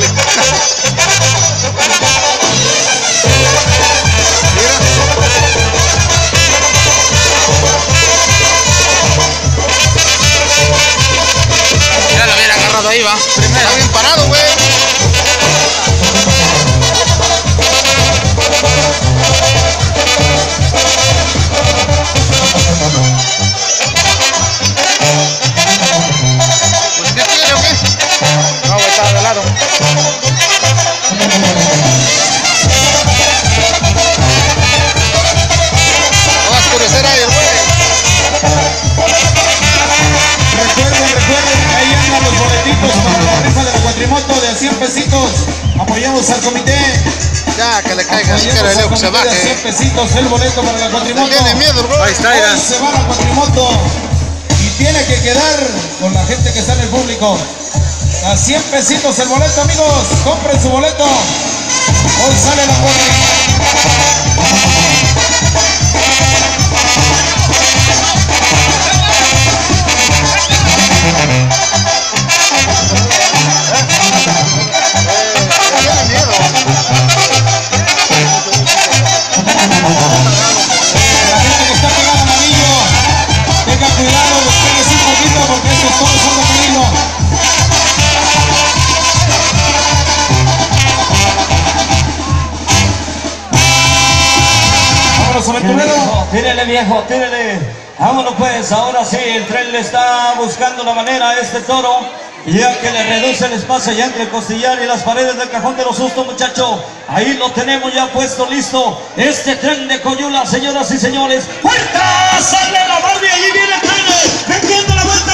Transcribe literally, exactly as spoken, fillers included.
Ya lo hubiera agarrado ahí, va. Primero. Está bien parado, güey. Pues, ¿qué tiene o qué? No, güey, estaba de lado. No va a oscurecer ahí el güey. Recuerden, recuerden, ahí andan los boletitos para la rifa de la cuatrimoto de a cien pesitos. Apoyamos al comité. Ya, que le caiga, así que Apoyamos le al que se comité de a cien baje. pesitos el boleto para la cuatrimoto. Tiene miedo, güey. Ahí está, Hoy ya. se va la cuatrimoto y tiene que quedar con la gente que está en el público. A cien pesitos el boleto, amigos. Compren su boleto. Hoy sale la cuatrimoto. Tiene miedo. La gente que está pegada al anillo, tenga cuidado, despegues un poquito porque estos todos son de peligro. Vámonos, aventurero. Tírele, viejo, tírele. Vámonos pues, ahora sí, el tren le está buscando la manera a este toro, ya que le reduce el espacio ya entre el costillar y las paredes del cajón de los sustos, muchacho. Ahí lo tenemos ya puesto, listo. Este tren de Coyula, señoras y señores. ¡Puerta! ¡Sale la Barbie! ¡Allí viene el tren! ¡Vendiendo la vuelta!